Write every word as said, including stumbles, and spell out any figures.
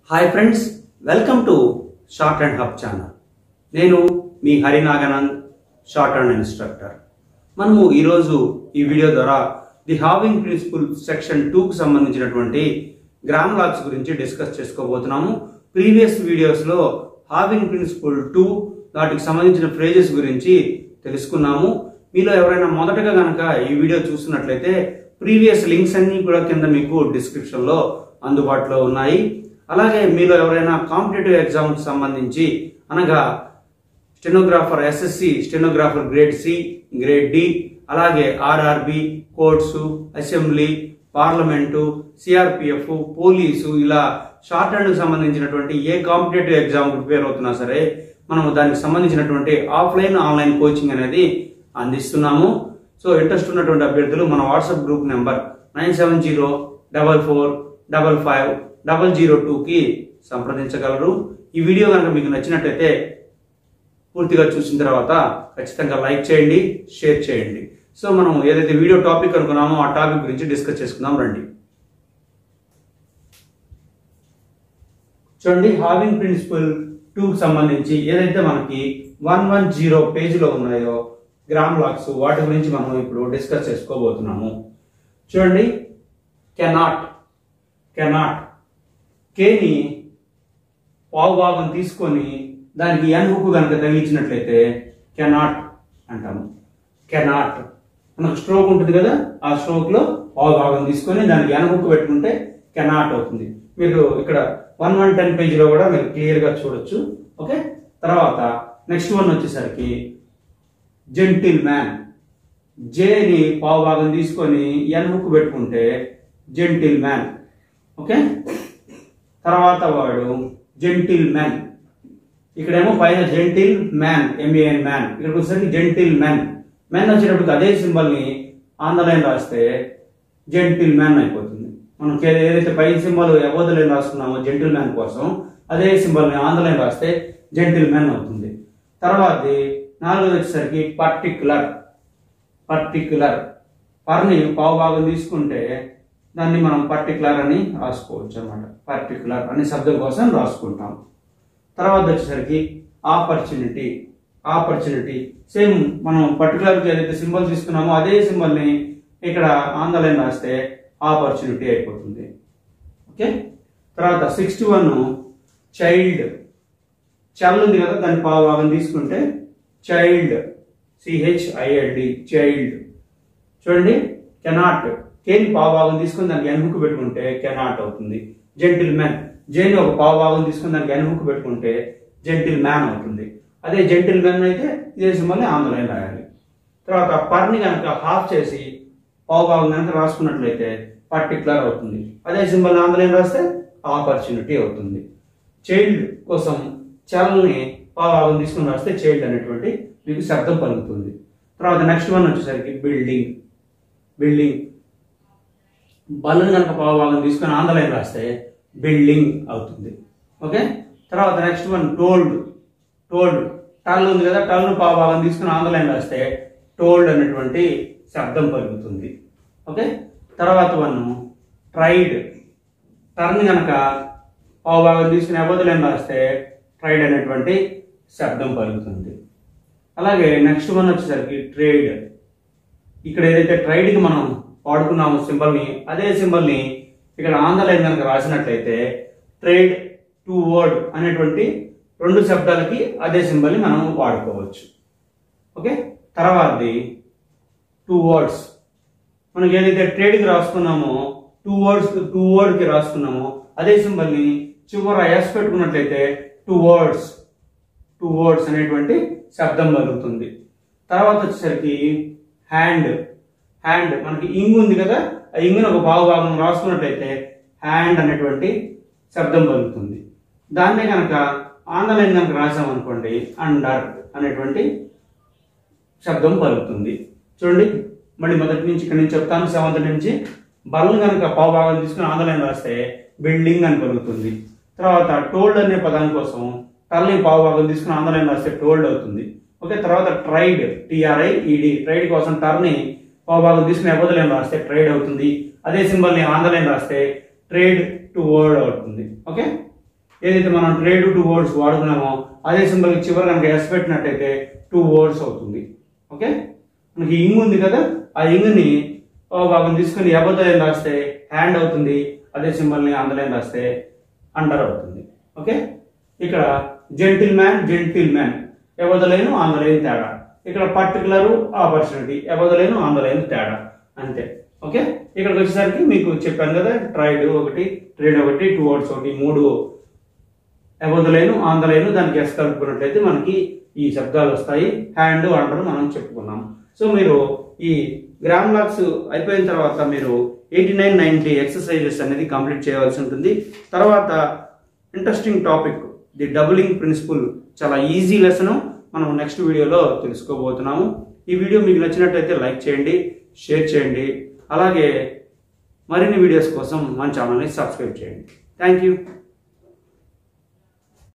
Hi friends, welcome to shorthand hub channel. నేను మీ Harinaganand, shorthand instructor. మనము ఈరోజు ఈ వీడియో ద్వారా ది హావింగ్ ప్రిన్సిపల్ సెక్షన్ టూకు సంబంధించినటువంటి గ్రామ్ లాగ్స్ గురించి డిస్కస్ చేసుకోబోతున్నాము. ప్రీవియస్ వీడియోస్లో హావింగ్ ప్రిన్సిపల్ టూ వాటికి సంబంధించిన ఫ్రేజెస్ గురించి తెలుసుకున్నాము. మీలో ఎవరైనా మొదటగా కనుక ఈ వీడియో చూస్తున్నట్లయితే ప్రీవియస్ లింక్స్ అన్ని కూడా కింద మీకు డిస్క్రిప్షన్లో అందుబాటులో ఉన్నాయి. అలాగే మీలో ఎవరైనా కాంపిటేటివ్ ఎగ్జామ్కి సంబంధించి అనగా stenographer SSC, stenographer grade C, grade D, అలాగే RRB, courts, assembly, parliament, CRPF, police, ఇలా షార్ట్ హ్యాండ్కి సంబంధించినటువంటి ఏ కాంపిటేటివ్ ఎగ్జామ్ ప్రిపేర్ అవుతున్నా సరే మనము దానికి సంబంధించినటువంటి ఆఫ్లైన్ ఆన్లైన్ కోచింగ్ అనేది అందిస్తున్నాము. సో ఇంట్రెస్ట్ ఉన్నటువంటి అభ్యర్థులు మన WhatsApp group number nine seven zero double four double five double zero టూకి సంప్రదించగలరు. ఈ వీడియో కనుక మీకు నచ్చినట్లయితే పూర్తిగా చూసిన తర్వాత ఖచ్చితంగా లైక్ చేయండి, షేర్ చేయండి. సో మనం ఏదైతే వీడియో టాపిక్ అనుకున్నామో ఆ టాపిక్ గురించి డిస్కస్ చేసుకుందాం రండి. చూడండి, హావింగ్ ప్రిన్సిపల్ టూకి సంబంధించి ఏదైతే మనకి వన్ వన్ జీరో పేజీలో ఉన్నాయో గ్రామ్ లాగ్స్, వాటి గురించి మనం ఇప్పుడు డిస్కస్ చేసుకోబోతున్నాము. చూడండి, కెనాట్ కెనాట్ కేని పావు భాగం తీసుకొని దానికి ఎన్ హుక్ కనుక తగిలించినట్లయితే కెనాట్ అంటాము. కెనాట్ మనకు స్ట్రోక్ ఉంటుంది కదా, ఆ స్ట్రోక్ లో పావు భాగం తీసుకొని దానికి ఎన్ హుక్ పెట్టుకుంటే కెనాట్ అవుతుంది. మీరు ఇక్కడ వన్ వన్ టెన్ పేజీలో కూడా మీరు క్లియర్ గా చూడొచ్చు. ఓకే, తర్వాత నెక్స్ట్ వన్ వచ్చేసరికి జెంటిల్ మ్యాన్. జేని పావు భాగం తీసుకొని ఎన్ హుక్ పెట్టుకుంటే జెంటిల్ మ్యాన్. ఓకే, తర్వాత వాడు జెంటిల్ మ్యాన్. ఇక్కడేమో పైన జెంటిల్ మ్యాన్, ఎంఏఎన్ మ్యాన్, ఇక్కడికి వచ్చేసరికి జెంటిల్ మ్యాన్. మ్యాన్ వచ్చేటప్పుడు అదే సింబల్ ని ఆన్ ద లైన్ రాస్తే జెంటిల్ మ్యాన్ అయిపోతుంది. మనం ఏదైతే పై సింబల్ అబౌవ్ ద లైన్ రాసుకున్నామో జెంటిల్ మ్యాన్ కోసం, అదే సింబల్ ని ఆన్ ద లైన్ రాస్తే జెంటిల్ మ్యాన్ అవుతుంది. తర్వాత నాలుగోది వచ్చేసరికి పర్టిక్యులర్. పర్టిక్యులర్ పర్ని పావు భాగం తీసుకుంటే దాన్ని మనం పర్టికులర్ అని రాసుకోవచ్చు అన్నమాట. పర్టికులర్ అనే శబ్దం కోసం రాసుకుంటాం. తర్వాత వచ్చేసరికి ఆపర్చునిటీ. ఆపర్చునిటీ సేమ్ మనం పర్టికులర్ ఏదైతే సింబల్ తీసుకున్నామో అదే సింబల్ ని ఇక్కడ ఆన్ ద లైన్ రాస్తే ఆపర్చునిటీ అయిపోతుంది. ఓకే, తర్వాత సిక్స్టీ వన్ చైల్డ్. చల్ ఉంది కదా, దాన్ని పావు భాగం తీసుకుంటే చైల్డ్, సిహెచ్ఐఎల్డి, చైల్డ్. చూడండి, కెనాట్ కేని పావు భాగం తీసుకుని దానికి ఎన్ హుక్ పెట్టుకుంటే కెనాట్ అవుతుంది. జెంటిల్ మ్యాన్, జేని ఒక పావు భాగం తీసుకుని దానికి ఎన్ హుక్ పెట్టుకుంటే జెంటిల్ మ్యాన్ అవుతుంది. అదే జెంటిల్ మ్యాన్ అయితే ఇదే సింబల్ ని ఆన్ ద లైన్ రాయాలి. తర్వాత పర్ని కనుక హాఫ్ చేసి పావు భాగం కనుక రాసుకున్నట్లయితే పర్టికులర్ అవుతుంది. అదే సింబల్ ఆన్ ద లైన్ రాస్తే ఆపర్చునిటీ అవుతుంది. చైల్డ్ కోసం చల్ని పావు భాగం తీసుకుని రాస్తే చైల్డ్ అనేటువంటి మీకు శబ్దం పలుకుతుంది. తర్వాత నెక్స్ట్ వన్ వచ్చేసరికి బిల్డింగ్. బిల్డింగ్ బల్లని కనుక పావు భాగం తీసుకొని ఆన్ ద లైన్ రాస్తే బిల్డింగ్ అవుతుంది. ఓకే, తర్వాత నెక్స్ట్ వన్ టోల్డ్. టోల్డ్ టల్ ఉంది కదా, టల్ను పావు భాగం తీసుకుని ఆన్ ద లైన్ రాస్తే టోల్డ్ అనేటువంటి శబ్దం పలుకుతుంది. ఓకే, తర్వాత వన్ ట్రైడ్. టర్న్ కనుక పావు భాగం తీసుకుని అబౌవ్ ద లైన్ రాస్తే ట్రైడ్ అనేటువంటి శబ్దం పలుకుతుంది. అలాగే నెక్స్ట్ వన్ వచ్చేసరికి ట్రేడ్. ఇక్కడ ఏదైతే ట్రైడ్ కి మనం వాడుకున్నాము సింబల్ ని, అదే సింబల్ ని ఇక్కడ ఆన్ ద లైన్ కనుక రాసినట్లయితే ట్రేడ్ టు వర్డ్ అనేటువంటి రెండు శబ్దాలకి అదే సింబల్ ని మనం వాడుకోవచ్చు. ఓకే, తర్వాతది టూ వర్డ్స్. మనకి ఏదైతే ట్రేడ్ కి రాసుకున్నామో టూ వర్డ్స్ టూ వర్డ్ కి రాసుకున్నామో అదే సింబల్ ని చివర ఎస్ పెట్టుకున్నట్లయితే టూ వర్డ్స్ టూ వర్డ్స్ అనేటువంటి శబ్దం కలుగుతుంది. తర్వాత వచ్చేసరికి హ్యాండ్. హ్యాండ్ మనకి ఇంగ్ ఉంది కదా, ఆ ఇంగుని ఒక పావు భాగం రాసుకున్నట్లయితే హ్యాండ్ అనేటువంటి శబ్దం పలుకుతుంది. దాన్నే కనుక ఆన్ ద లైన్ కనుక రాసామనుకోండి అండర్ అనేటువంటి శబ్దం పలుకుతుంది. చూడండి, మళ్ళీ మొదటి నుంచి ఇక్కడ నుంచి చెప్తాను, సెవెంత్ నుంచి. బల్ కనుక పావు భాగం తీసుకుని ఆన్ ద లైన్ రాస్తే బిల్డింగ్ అని పలుకుతుంది. తర్వాత టోల్డ్ అనే పదాని కోసం టల్ని పావు భాగం తీసుకుని ఆన్ ద లైన్ రాస్తే టోల్డ్ అవుతుంది. ఓకే, తర్వాత ట్రైడ్, టిఆర్ఐ ఈడి, ట్రైడ్ కోసం టర్ని పావు భాగం తీసుకుని అబౌవ్ ద లైన్ రాస్తే ట్రైడ్ అవుతుంది. అదే సింబల్ ని ఆన్ ద లైన్ రాస్తే ట్రేడ్ టు వర్డ్ అవుతుంది. ఓకే, ఏదైతే మనం ట్రేడ్ టూ వర్డ్స్ వాడుకున్నామో అదే సింబల్ చివరి కనుక ఎస్ పెట్టినట్టయితే టూ వర్డ్స్ అవుతుంది. ఓకే, మనకి ఇంగ్ ఉంది కదా, ఆ ఇంగ్ని భాగం తీసుకుని ఎబోదలైన్ రాస్తే హ్యాండ్ అవుతుంది, అదే సింబల్ని ఆంధ్రలైన్ రాస్తే అండర్ అవుతుంది. ఓకే, ఇక్కడ gentleman gentleman above the line under the line తేడా, ఇక్కడ పర్టికులర్ ఆపర్చునిటీ ఎబోదలైన్ ఆంధ్రలైన్ తేడా అంతే. ఓకే, ఇక్కడికి వచ్చేసరికి మీకు చెప్పాను కదా, ట్రైడ్ ఒకటి, ట్రేడ్ ఒకటి, టూ వర్డ్స్ ఒకటి, మూడు ఎబోదలైన్ ఆంధ్రలైన్ దానికి ఎస్ కలుపుకున్నట్లయితే మనకి ఈ శబ్దాలు వస్తాయి. హ్యాండ్ అండర్ మనం చెప్పుకున్నాం. సో మీరు ఈ గ్రామ్ లాక్స్ అయిపోయిన తర్వాత మీరు ఎయిటీ నైన్ నైన్టీ ఎక్సర్సైజెస్ అనేది కంప్లీట్ చేయవలసి ఉంటుంది. తర్వాత interesting topic the doubling principle, చాలా ఈజీ లెసన్ మనం నెక్స్ట్ వీడియోలో తెలుసుకోబోతున్నాము. ఈ వీడియో మీకు నచ్చినట్లయితే లైక్ చేయండి, షేర్ చేయండి, అలాగే మరిన్ని వీడియోస్ కోసం మన ఛానల్ని సబ్స్క్రైబ్ చేయండి. Thank you.